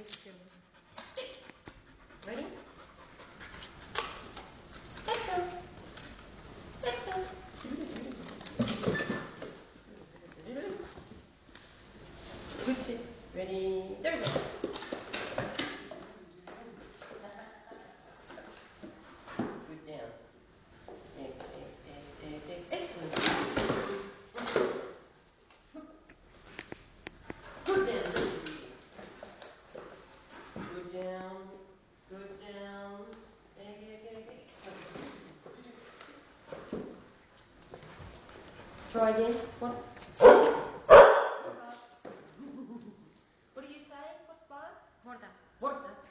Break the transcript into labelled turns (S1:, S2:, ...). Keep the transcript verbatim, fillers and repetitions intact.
S1: Ready? Let go. Let go. Good sit. Ready? There we go. Good down. Dig, dig, dig, dig, dig. Excellent. Good down. Good down. Good down. Dig, dig, dig, dig. Excellent. Try again. What? What do you say? What's bar?
S2: Porta.
S1: Porta.